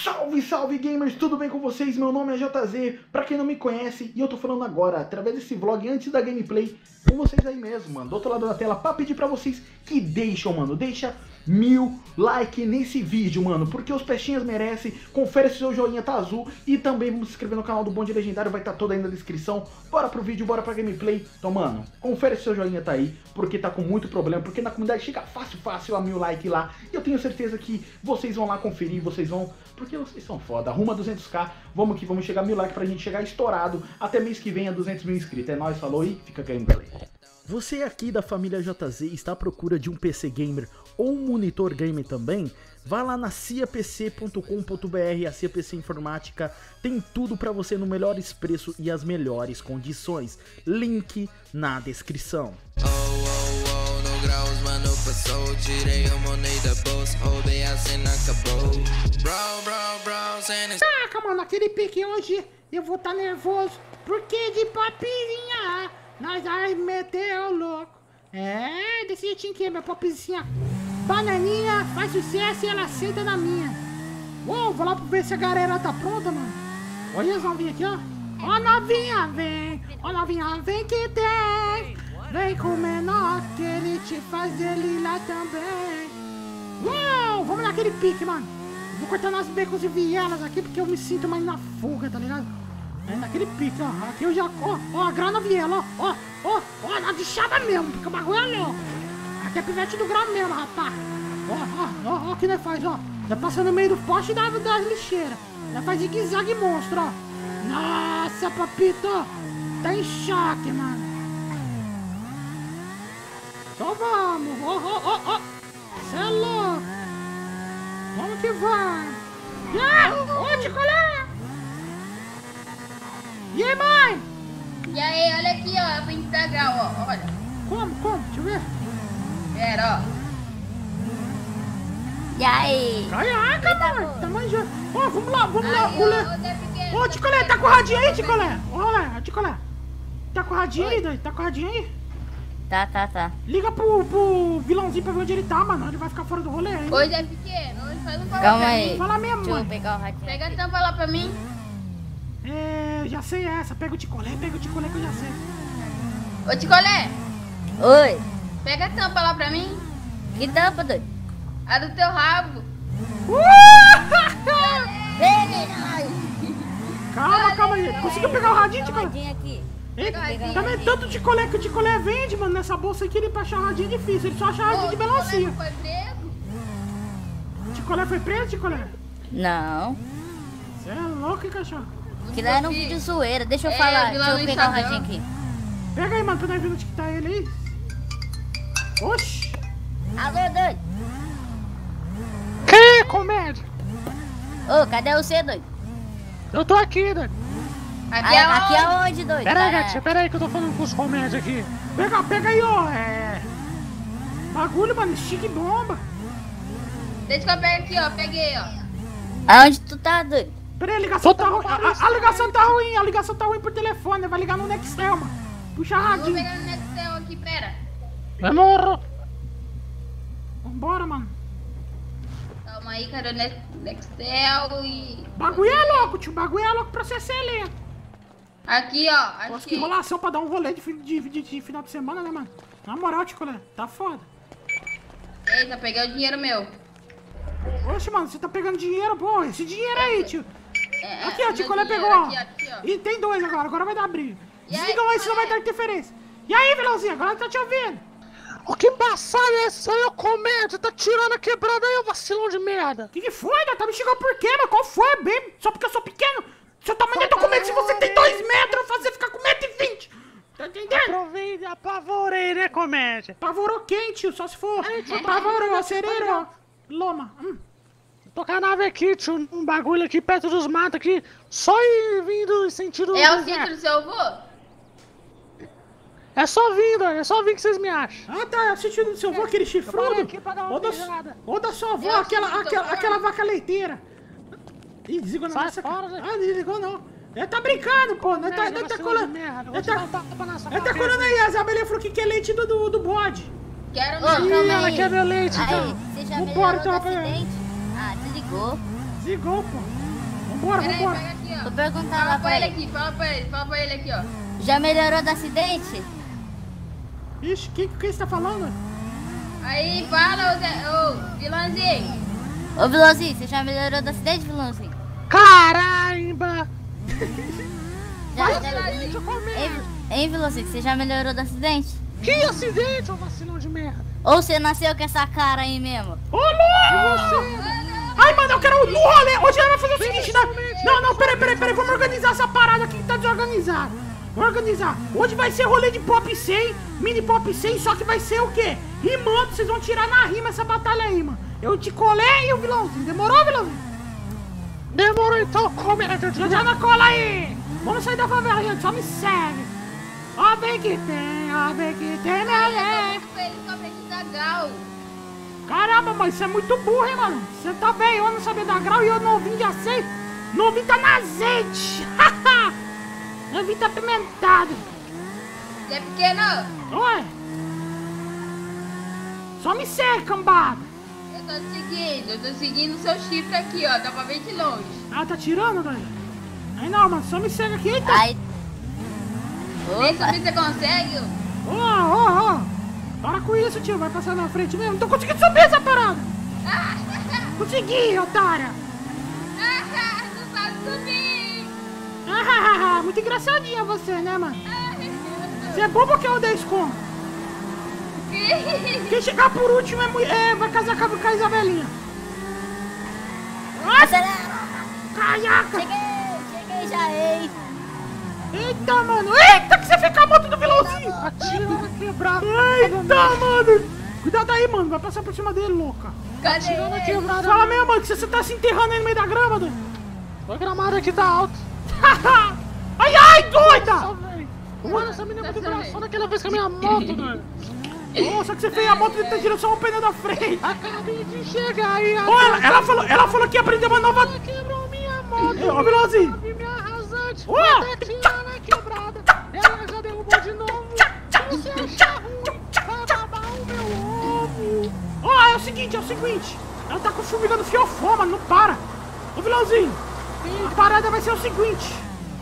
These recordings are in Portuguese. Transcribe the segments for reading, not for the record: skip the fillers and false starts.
Salve, salve gamers, tudo bem com vocês? Meu nome é JZ, pra quem não me conhece, e eu tô falando agora, através desse vlog, antes da gameplay, com vocês aí mesmo, mano, do outro lado da tela, pra pedir pra vocês que deixa 1000 like nesse vídeo, mano, porque os peixinhos merecem. Confere se o seu joinha tá azul, e também vamos se inscrever no canal do Bonde Legendário, vai estar todo aí na descrição. Bora pro vídeo, bora pra gameplay. Então, mano, confere se o seu joinha tá aí, porque tá com muito problema, porque na comunidade chega fácil a 1000 like lá, e eu tenho certeza que vocês vão lá conferir, vocês vão, porque vocês são foda. Arruma 200k, vamos que vamos chegar a 1000 likes pra gente chegar estourado até mês que vem a 200 mil inscritos. É nóis, falou e fica gameplay. Você aqui da família JZ está à procura de um PC gamer ou um monitor gamer também? Vá lá na ciapc.com.br, a Cia PC Informática tem tudo para você no melhores preços e as melhores condições. Link na descrição. Caraca, mano, aquele pique hoje eu vou estar nervoso, porque de papinha nós vai meter o louco. É, desse jeitinho que é, minha popzinha bananinha faz sucesso e ela senta na minha. Uou, vou lá pra ver se a galera tá pronta, mano. Olha as novinhas aqui, ó. Ó novinha, vem. Ó novinha, vem que tem. Vem com o menor que ele te faz dele lá também. Uou, vamos naquele pique, mano. Vou cortar nas becos e vielas aqui porque eu me sinto mais na fuga, tá ligado? É naquele pique, ó. Aqui eu já... Ó, a grana viela, ó. Ó, na de chava mesmo, porque o bagulho é louco. Aqui é pivete do grau mesmo, rapaz. Ó, o que nós faz, ó. Nós passa no meio do poste das lixeiras. Nós faz zigue-zague monstro, ó. Nossa, papito. Tá em choque, mano. Então vamos. Ó. Cê é louco. Vamos que vai. Ô, Ticolé. E aí, mãe? E aí, olha aqui, ó, pro Instagram, ó, olha. Como? Deixa eu ver. Pera, ó. E aí? Caraca, mano, tá manjando. Ó, vamos lá, Aí, Ticolé. Ô, Ticolé, tá com o radinho aí, Ticolé? Olha, Ticolé. Tá com o radinho aí, doido? Tá com o radinho aí? Tá. Liga pro vilãozinho pra ver onde ele tá, mano. Ele vai ficar fora do rolê aí. Hoje é pequeno, hoje faz um favor Calma pra aí. mim. Fala mesmo, Deixa eu mano. pegar o radinho. Pega a tampa lá pra mim. É, já sei essa. Pega o Ticolé que eu já sei. Ô, Ticolé, Oi, pega a tampa lá pra mim. que tampa, doido? A do teu rabo. Calma aí. Conseguiu pegar o radinho, Pegar o Ticolé? radinho aqui. Também tanto Ticolé que o Ticolé vende, mano, nessa bolsa aqui, ele pra achar radinho é difícil. Ele só acha radinho de melancia. Foi preso? Ticolé foi preso, Ticolé? Não, Você é louco, hein, cachorro? que lá era um vídeo zoeira. Deixa eu É, falar, eu vi lá deixa eu no pegar o Instagram. radinho aqui. Pega aí, mano, pra nós ver onde que tá ele aí. Oxi. Alô, doido? Que comédia? Ô, cadê você, doido? Eu tô aqui, doido. Aqui Aqui é aonde, doido? Pera aí, Tá- gatinha, pera aí que eu tô falando com os comédios aqui. Pega aí, ó, bagulho, mano, stick bomba. Deixa que eu pego aqui, ó. Peguei, ó. Aonde tu tá, doido? Pera aí, a ligação tá ruim. A ligação tá ruim por telefone, vai ligar no Nextel, mano. Puxa Vou radinho. pegar no Nextel aqui, pera. Demorou. Vambora, mano. Calma aí, cara, o Nextel e... Bagulho é louco, tio, bagulho é louco pra você ser lento. Aqui, ó, Nossa, que aqui. enrolação pra dar um rolê de final de semana, né, mano? Na moral, Ticolé, tá foda. Eita, peguei o dinheiro meu. Oxe, mano, você tá pegando dinheiro, pô, esse dinheiro aí, tio. Aqui, ó, meu Ticolé dinheiro, pegou, ó. aqui, ó. E tem dois agora vai dar briga. E aí, Desliga aí, senão vai Ticolé? dar interferência. E aí, vilãozinho, agora tá te ouvindo. O que embaçado é esse aí, ô comédia? Tá tirando a quebrada aí, ô vacilão de merda. Que foi, né? Tá me xingando por quê, mano? Qual foi, bem? Só porque eu sou pequeno? Seu tamanho é documento se você tem 2 metros, fazer ficar com 1,20 m. Tá entendendo? Aproveita, apavorei, né, comédia? Pavorou quem, tio? Só se for. Pavorou, acereiro. Loma. Tocar a nave aqui, tio, um bagulho aqui perto dos matos aqui, só ir vindo em sentido... É o sítio do seu avô? É só vir que vocês me acham. Ah, tá, assistindo do seu avô, aquele chifrudo. parei aqui pra dar uma beijada. Ou da sua avó, Eu aquela vaca leiteira. Ih, desligou na Sai nossa fora, cara. Zé. Ah, desligou não. Ele tá brincando, pô. Ele tá vacilão colando. de merda, vou Ele te dar um tá tapa na sua colando cabeça. aí. A Isabela falou que é leite do bode. Quero Ô, não. calma ela aí. quer meu leite, Aí, então. você já Vambora, melhorou do então, rapaz. acidente? Ah, desligou. Desligou, pô. Vambora, Pera aí, vambora. pega aqui, ó. Vou perguntar Fala lá pra pra ele ele. aqui, fala pra ele aqui, ó. Já melhorou do acidente? Ixi, o que você tá falando? Aí, fala, ô, vilãozinho. Ô, vilãozinho, você já melhorou do acidente, vilãozinho? Caramba! Já, Vilãozinho. Hein, vilãozinho, você já melhorou do acidente? Que acidente, ô vacilão de merda! Ou você nasceu com essa cara aí mesmo? Ô, louco! Ai, mano, eu quero no rolê. Hoje nós vamos fazer o seguinte, né? Não, peraí. Vamos organizar essa parada aqui que tá desorganizada. Vamos organizar. Hoje vai ser rolê de pop 100, mini pop 100, só que vai ser o quê? Rimando, vocês vão tirar na rima essa batalha aí, mano. Eu te colei e o vilãozinho. Demorou, vilãozinho? Demorou então, comédia de Já na cola aí. Vamos sair da favela, gente. Só me segue. Ó, vem que tem, né? Ele somente da Gal. Caramba, mas você é muito burro, hein, mano? Você tá velho, eu não sabia dar grau e eu novinho já sei. Novinho tá na azeite. Novinho tá apimentado. Você é pequeno? Oi. Só me segue, cambada. Eu tô seguindo o seu chifre aqui, ó. Dá pra ver de longe. Ah, tá tirando, velho? Aí não, mano, só me segue aqui, eita. Aí. Nem Opa, subir você consegue? Ó. Para com isso, tio. Vai passar na frente mesmo. Não tô conseguindo subir essa parada. Consegui, otária. Não sabe subir. Muito engraçadinha você, né, mano? Você é bobo que eu dei esconde. Quem chegar por último vai casar com a Isabelinha. acelera! Caraca! Cheguei já, ei! Eita, mano! Eita, que você fica com a moto do vilãozinho! Atira na quebrada! Eita, mano! Cuidado aí, mano! Vai passar por cima dele, louca! Cadê Atira na ele? quebrada! Fala mesmo, mano, que você tá se enterrando aí no meio da grama, doido! A gramada aqui tá alta! Ai, doida! Nossa, velho! Mano, essa menina é muito engraçada aquela vez com a minha moto, velho! Nossa, que você fez a moto de ter direção ao pneu da frente! Acabei de chegar aí! Ó, ela falou que ia aprender uma nova... Ela quebrou minha moto! Ô, vilãozinho! E minha rasante! Ó! Vai atirar na quebrada! Ela já derrubou de novo! Você acha ruim? Vai babar o meu ovo! Ó, é o seguinte, ela tá com formigando fiofó, mano, não para! Ô, vilãozinho! A parada vai ser o seguinte!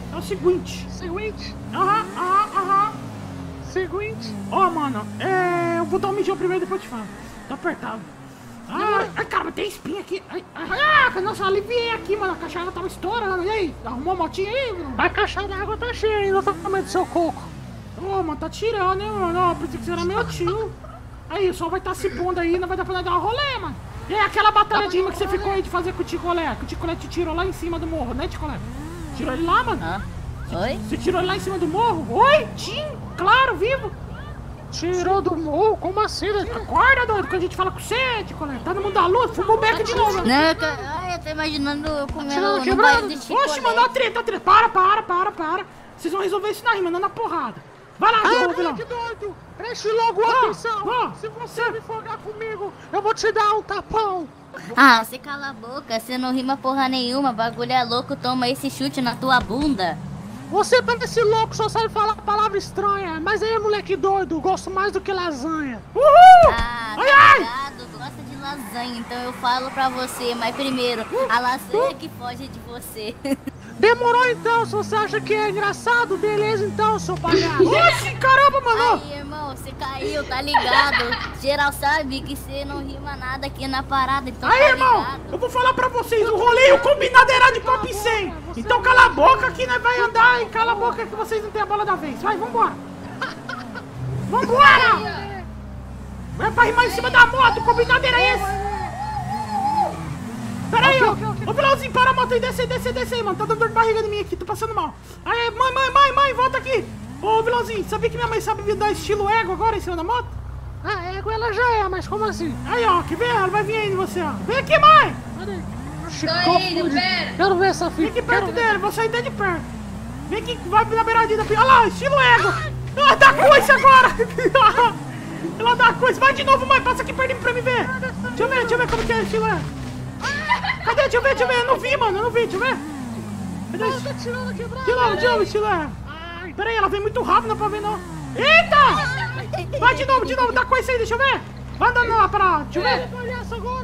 Seguinte! Aham. Seguinte! Ó, mano, eu vou dar um mijão primeiro e depois eu te falo. Tá apertado. Ai, caramba, tem espinha aqui. Nossa, aliviei aqui, mano. A caixa d'água tava estourando. E aí? Arrumou a motinha aí, mano? A caixa d'água tá cheia ainda, tá comendo do seu coco! Ô, mano, tá tirando, hein, mano? Ó, pensei que você era meu tio. Aí, o sol vai estar se pondo aí, não vai dar pra nós dar um rolê, mano. E aí, aquela batalha de rima que você ficou aí de fazer com o Ticolé? Que o Ticolé te tirou lá em cima do morro, né, Ticolé? Tirou ele lá, mano? Hã? Oi? Você tirou ele lá em cima do morro? Oi, Tim, claro, vivo. Tirou do morro? Como assim, né? Acorda, doido, que a gente fala com você, Ticolé. Tá no mundo da luz, fumou o beco de novo. Não, eu tô imaginando eu comendo Atirando no quebrado. baile de Oxe, chicolé. mano, ó, treta. Para. Vocês vão resolver isso na rima, não na porrada. Vai lá, Ah, vilão. que doido! Preste logo atenção! Se você me folgar comigo, eu vou te dar um tapão! Ah, você cala a boca, você não rima porra nenhuma, bagulho é louco, toma esse chute na tua bunda. Você parece louco, só sabe falar palavra estranha, mas aí, moleque doido, gosto mais do que lasanha. Uhul! Ah, Ai, tá ai! ligado? Gosta de lasanha, então eu falo pra você, mas primeiro, a lasanha que foge de você. Demorou então, se você acha que é engraçado, beleza então, seu palhaço. Oxi, caramba, mano. Aí, irmão, você caiu, tá ligado? Geral sabe que você não rima nada aqui na parada, então Aí, tá irmão, ligado? eu vou falar pra vocês, o rolê e o combinado era de pop 100. Então cala a boca que nós vai andar e cala a boca que vocês não têm a bola da vez. Vai, vambora. Vambora! Vai pra rimar em cima da moto, o combinado era esse. Pera aí, ô vilãozinho, para a moto aí, desce aí, mano. Tá dando dor de barriga em mim aqui, tô passando mal. Aí, mãe, volta aqui. Ô vilãozinho, sabia que minha mãe sabe dar estilo ego agora em cima da moto? Ah, ego ela já é, mas como assim? Aí, ó, quer ver? Ela vai vir aí em você, ó. Vem aqui, mãe. Cadê? Tô indo, pera. Quero ver essa Vem fita. aqui perto dele, vou sair de perto. Vem aqui, vai na beiradinha da pia. Olha lá, estilo ego. Ela dá coice agora. Ela dá coice. Vai de novo, mãe, passa aqui perto de mim pra me ver. Deixa eu ver como que é estilo ego. Cadê? Deixa eu ver. Eu não vi, mano, deixa eu ver. Cadê? Tá tirando a quebrada. De novo, estilo ego. Pera aí, ela vem muito rápido, não dá pra ver não. Eita! Vai de novo, dá coice aí, deixa eu ver. Vai andando lá pra lá, deixa eu ver. Palhaço agora, doido.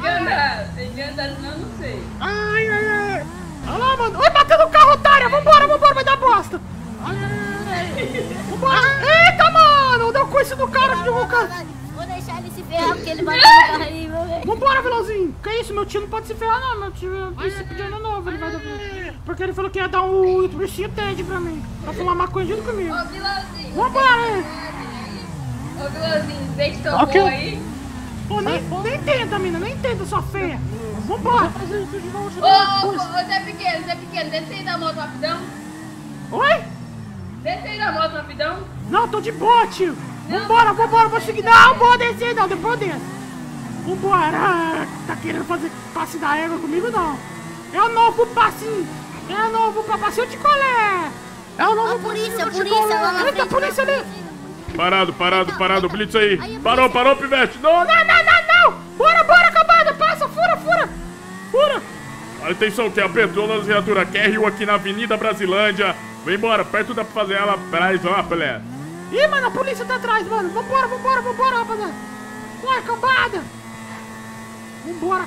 Tem que andar, senão eu não sei. Ai, ai, ai. Olha lá, mano. Oi, bateu no carro, otária. Vambora, vai dar bosta. Ai, ai, ai. Vambora. Eita, mano. Deu coice do cara que jogou o carro. Vou deixar ele se ferrar porque ele bateu no carro aí, meu velho. Vambora, vilãozinho. Que isso, meu tio não pode se ferrar, não. Meu tio disse pedir ano novo. Ele vai dar... Porque ele falou que ia dar um ursinho Ted pra mim. Pra fumar maconha junto comigo. Ô, vilãozinho. Vambora, hein. Ô, vilãozinho, vê que tomou Ok. aí. Pô, nem tenta, mina. Nem tenta, sua feia. Vambora. Ô, Zé Pequeno, desce aí da moto rapidão. Oi? Desce aí da moto rapidão. Não, tô de boa, tio. Vambora, vou seguir. Não, vou descer, não. Depois eu desço. Vambora. Ah, tá querendo fazer passe da égua comigo, não. É o novo passinho. É o novo passinho de colé. É o novo Ó, polícia, passinho de polícia lá colé. na Eita, frente. polícia ali. Parado, Blitz aí. Parou, Pivete. Não. Não. Bora, cambada. Passa, fura. Atenção, que é a Petronas Viatura QRU aqui na Avenida Brasilândia. Vem embora, perto da favela Brasilândia. Ih, mano, a polícia tá atrás, mano. Vambora, rapaziada. Ué, cambada. Vambora,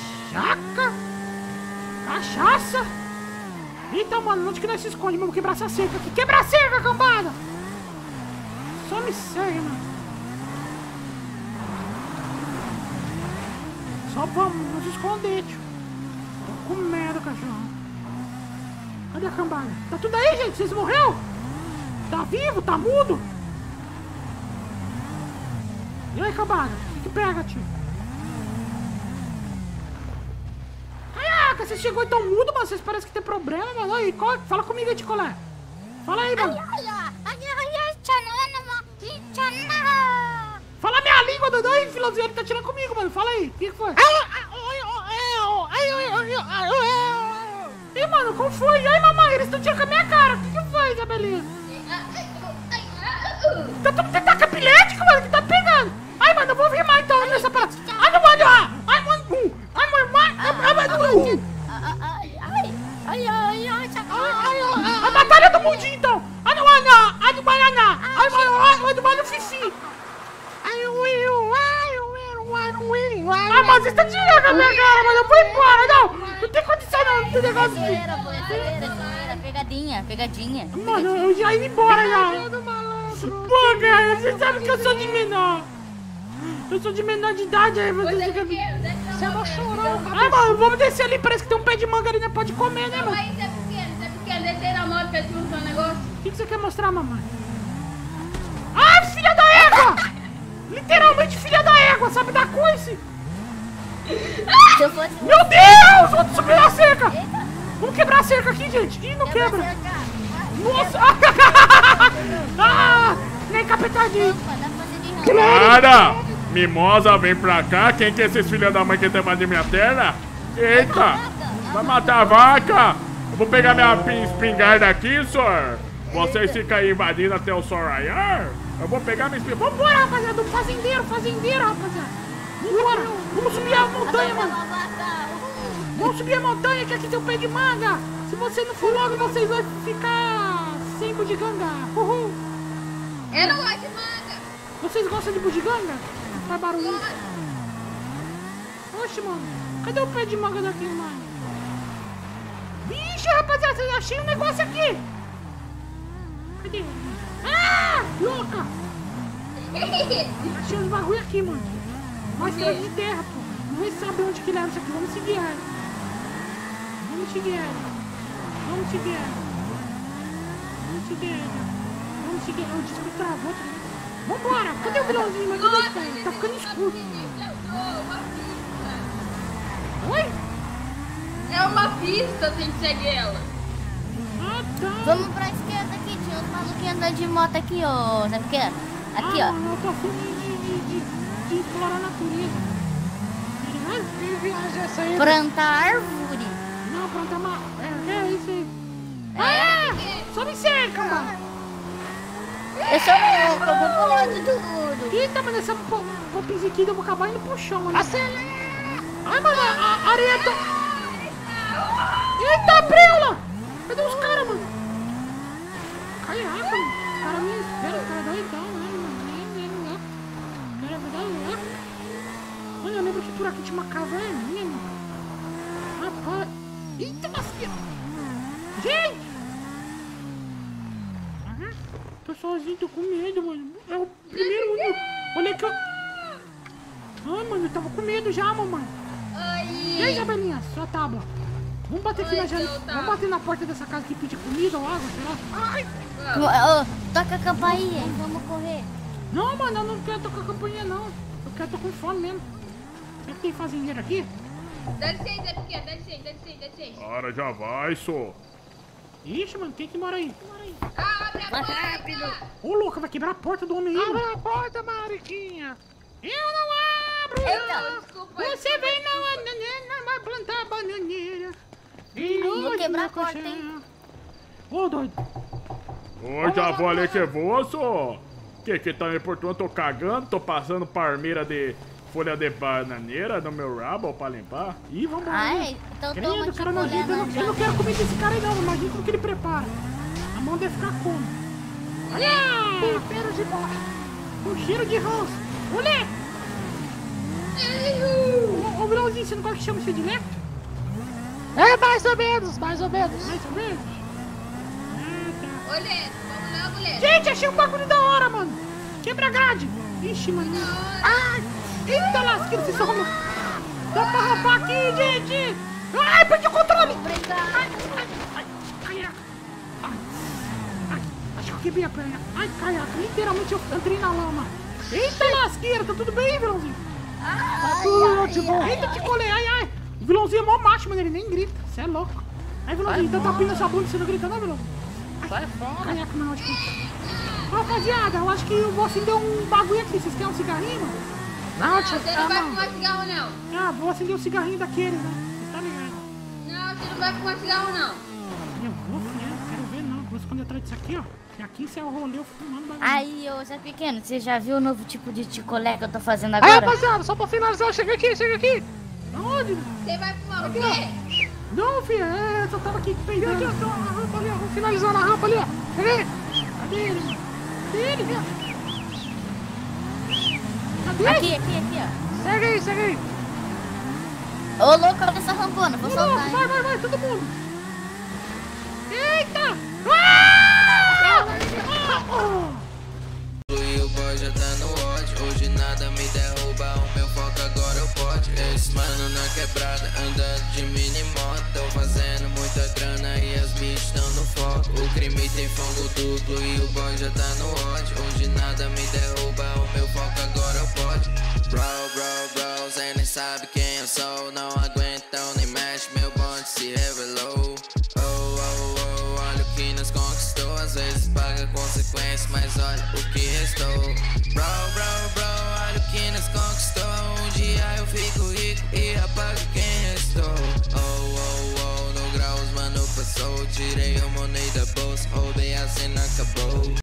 cachaça. Eita, mano, onde que nós se esconde? Vamos quebrar essa cerca aqui. Quebra a cerca, cambada. Só me segue, mano. Só vamos nos esconder, tio. Tô com medo, cachorro. Cadê a cambada? Tá tudo aí, gente? Vocês morreram? Tá vivo? Tá mudo? E aí, cambada? O que pega, tio? Caraca, você chegou e tão mudo, mano. Vocês parecem que tem problema, mano. Aí, fala comigo aí, Ticolé. Fala aí, mano. Fala minha língua, Dodô. Aí, filãozinho, ele tá tirando comigo, mano. Fala aí, o que foi? Ih, mano, como foi? E aí, mamãe, eles estão tirando com a minha cara. O que foi, Isabelinha? Tá com epilético, mano, que tá pegando. Ai, mano, eu vou rimar então nessa parada. A batalha do mundinho, então. Ah, mas você tá tirando com a minha cara, mano. Eu vou embora, não tem condição, não tem negócio de... Zoeira, pegadinha. Mano, eu já ia embora, já. Pô, cara, você sabe que eu sou de menor. Eu sou de menor de idade, aí você fica... Você não chorou, Ai, mano, vamos descer ali, parece que tem um pé de manga ali, né? Pode comer, né, mano? Aí, Zé Pequeno, desce aí na moto pra te mostrar um negócio. O que você quer mostrar, mamãe? Ai, filha da égua! Literalmente filha da égua, sabe da coice? Se eu fosse... Meu Deus! Vou subir na cerca! Vamos quebrar a cerca aqui, gente! Ih, não quebra! Nossa! Ah! Nem capetadinho! Para! Mimosa, vem pra cá. Quem que é esses filhos da mãe que tem mais de minha terra? Eita! Vai matar a vaca! Eu vou pegar minha espingarda aqui, senhor. Vocês ficam aí invadindo até o sol raiar? Eu vou pegar minha espingarda. Vambora, rapaziada! Do fazendeiro, rapaziada! Vambora! Vamos subir a montanha, mano! Vamos subir a montanha, que aqui tem um pé de manga! Se você não for logo, vocês vão ficar sem bugiganga! Uhul! Eu não gosto de manga. Vocês gostam de bugiganga? Faz barulho! Oxe, mano! Cadê o pé de manga daqui, mano? Vixe, rapaziada! Eu achei um negócio aqui! Cadê? Ah! Louca! Achei uns bagulho aqui, mano! Uma estrada de terra, pô! Não vai saber onde que leva isso aqui, vamos seguir ela! Vamos seguir ela! O disco travou, tá ligado? Vambora! Cadê o vilãozinho? Mas cadê ele? Tá ficando escuro! Oi? É uma pista, tem que seguir ela. Ah, tá! Vamos pra esquerda aqui, tinha uns maluquinhos andando de moto aqui, ô Zé Pequeno. Aqui, ó. Mano, eu tô afim de explorar a natureza. Tá ligado? Que viagem é essa aí? Plantar árvore. Não, plantar uma... É isso aí. Ah! Só me cerca, mano! Eu sou louco, eu vou pulando tudo. Eita, mano, essa popzinha aqui eu vou acabar indo pro chão, mano. Acelera! Ai, mano, a areia tá... Eita, preula! Cadê os caras, mano? Caraca, mano. Os caras me esperam, os caras doidão, né, mano? Cara, vai dar louco. Mano, eu lembro que por por aqui, tinha uma caverninha, mano. Rapaz. Eita, lasqueira. Gente! Tô sozinho, tô com medo, mano. É o primeiro... Olha que eu... Ai, mano, eu tava com medo já, mamãe. E aí, Isabelinha, sua tábua? Vamos bater aqui na janela. Vamos bater na porta dessa casa que pedir comida ou água, será? Ai! Toca a campainha, hein? Vamos correr. Não, mano, eu não quero tocar a campainha, não. Eu quero tô com fome mesmo. Será que tem fazendeiro aqui? Dá licença, pequeno, dá licença. Cara, já vai, só. Ixi, mano, quem que mora aí? Abre a porta! Rápido. Ô, louca, vai quebrar a porta do homem aí. Abre a porta, Mariquinha. Eu não abro! Não, desculpa. Você vem na vai plantar bananeira. Vou quebrar a porta, hein? Ô, doido. Ô, já vou ali que vou, só. Que tá me importando? Tô cagando, tô passando parmeira de folha de bananeira no meu rabo pra limpar. Ih, vamos lá. Ai, então toma Credo, tipo cara nojento. Eu não quero comer desse cara aí, não. Imagina como que ele prepara. A mão deve ficar como? Olha! Tempero de bosta. Com cheiro de ranço. Olha! Ô, Vilãozinho, você não gosta que chama você de Lecto? É mais ou menos, mais ou menos. Mais ou menos? Olê, vamos lá, mulher. Gente, achei um bagulho da hora, mano. Quebra a grade. Ixi, mano. Ai! Eita lasqueira, vocês são... Dá pra rapar aqui, gente! Ai, perdi o controle! Ai, acho que eu quebrei a perna. Ai, caiaca, literalmente eu entrei na lama. Eita lasqueira, tá tudo bem, Vilãozinho? Tá tudo ótimo. Eita, te colei, ai. O Vilãozinho é mó macho, mano, ele nem grita. Você é louco. Aí, Vilãozinho, então tá abrindo essa bunda e você não grita não, Vilãozinho? Sai fora. Caiaca, não, acho que... Rapaziada, eu acho que o Vó acendeu um bagulho aqui. Vocês querem um cigarrinho, mano? Não, Você não vai fumar cigarro, não. Ah, vou acender um cigarrinho daquele, né? Você tá ligado? Não, você não vai fumar cigarro, não. Eu vou, filho, quero ver não. Vou esconder atrás disso aqui, ó. E aqui encerra o rolê, eu fumando bagulho. Aí, ô Zé Pequeno, você já viu o novo tipo de ticolé que eu tô fazendo Aí, agora? rapaziada, só pra finalizar, chega aqui. Aonde? Você vai fumar o quê? Não, filho, eu só tava aqui peidando. Aqui, ó, a rampa ali, ó. Vou finalizar na rampa ali, ó. Chega aí. Cadê ele, mano? Cadê ele, velho? Cadê ele? Aqui, ó. Segue aí. Ô, louco, olha essa rampona, vou soltar, hein? Vai, todo mundo. Eita! Ah! E o boy já tá no ódio. Hoje nada me derruba, o meu foco agora é o pote. Esse mano na quebrada, andando de mini moto. Tô fazendo muita grana e as bichas tão no foco. O crime tem fogo duplo e o boy já tá no ódio. Hoje nada me derruba, o meu foco agora é o pote. Bro, cê nem sabe quem eu sou. Não aguentam nem mexe, meu bonde se revelou. Olha o que nos conquistou. Às vezes paga consequências, mas olha o que restou. Bro, olha o que nos conquistou. Um dia eu fico rico e apago quem restou. No grau os mano passou. Tirei a moneda da bolsa, roubei a cena, acabou.